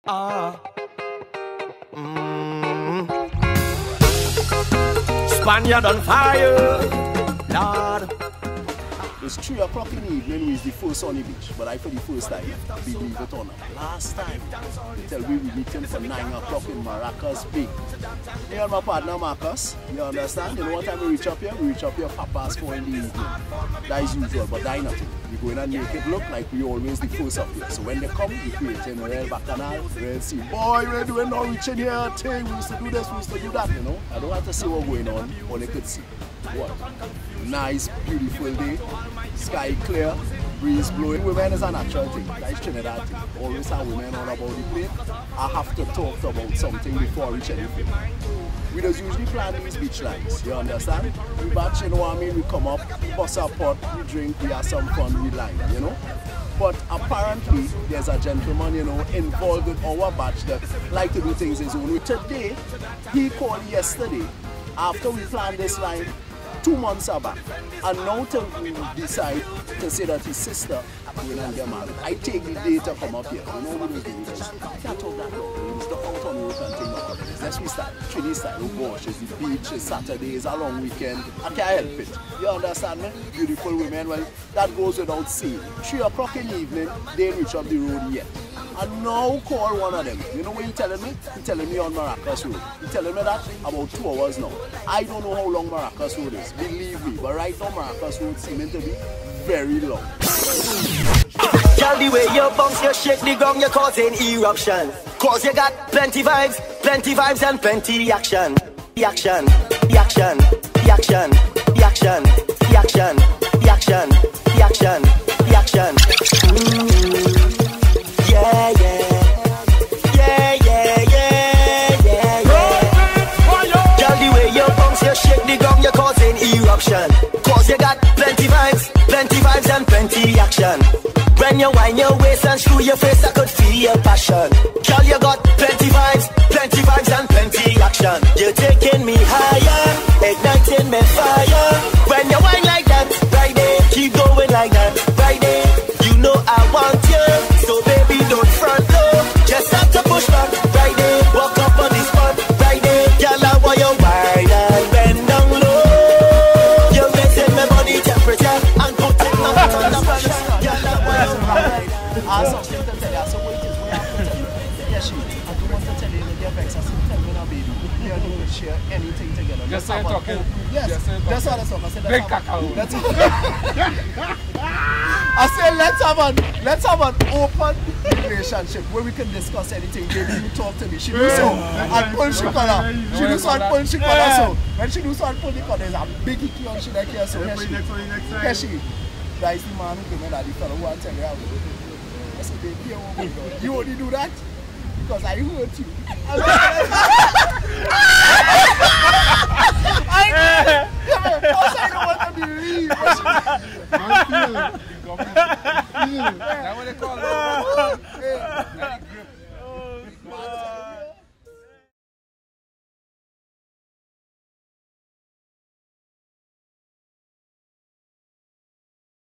Spaniard on fire, Lord. It's 3 o'clock in the evening, we is the first on the beach, but I for the first time, believe it or not. Last time, they tell we meeting for 9 o'clock in Maracas Bay. Me and my partner Marcus, you understand? You know what time we reach up here? We reach up here 4:04 in the evening. That is usual, but that is nothing. We go in and make it look like we always the first up here. So when they come, we creating real bacchanal, real see. Boy, we're doing no reaching here thing. We used to do this, we used to do that, you know. I don't have to see what's going on, all they could see. What? Nice, beautiful day, sky clear, breeze blowing. Women is a natural thing, that's Trinidad thing. Always have women all about the plate. I have to talk about something before I reach anything. We just usually plan these beach lines, you understand? We batch, you know what I mean, we come up, bust a pot, we drink, we have some fun, we line, you know? But apparently, there's a gentleman, you know, involved with our batch that like to do things his own way. Today, he called yesterday, after we planned this line, 2 months are back, and now to decide to say that his sister will not get married. I take the day to come up here. You know what it is? I can't talk that long. It's the out on the road and thing now. Let's we start. Trinity style. Oh gosh, it's the beach, it's Saturday, it's a long weekend. I can't help it. You understand me? Beautiful women. Well, that goes without saying. 3 o'clock in the evening, they ain't reach up the road yet. And now call one of them. You know what he's telling me? He's telling me on Maracas Road. He's telling me that about 2 hours now. I don't know how long Maracas Road is, believe me. But right now Maracas Road seeming to be very long. Girl, the way you bounce, you shake the gong, you're causing eruption. Cause you got plenty vibes and plenty action. Action, action, action, action, action, action, action, action. Yeah, yeah. Yeah, yeah, yeah, yeah, yeah. Girl, the way you bounce, you shake the gong, you're causing eruption. Cause you got plenty vibes and plenty action. When you wind your waist and screw your face, I could feel your passion. Girl, you got plenty vibes and plenty action. You're taking me higher, igniting me fire. When you wind like that, right there, keep going like that, right there. You know I want you, so baby don't front low. Just have to push back, right there. Walk up on the spot, right there. Girl, I want you wide and bend down low. You're raising my body temperature and putting my foot under pressure. I have something to tell you. So wait, what I have to tell you? Yes, I do want to tell you that you're vexed. I said, tell me now, baby. We are going to share anything together. Just say talking. Yes, that's what I said. I said, Big cacao. I said, let's have an open relationship where we can discuss anything. Baby, you talk to me. She do so. And pull she color. She do so and pull she color. So when she do so and pull the color, there's a big hickey on she like here. So here she. That is the man who came in that the fellow who wants to tell you how. I said, baby, you only do that because I hurt you.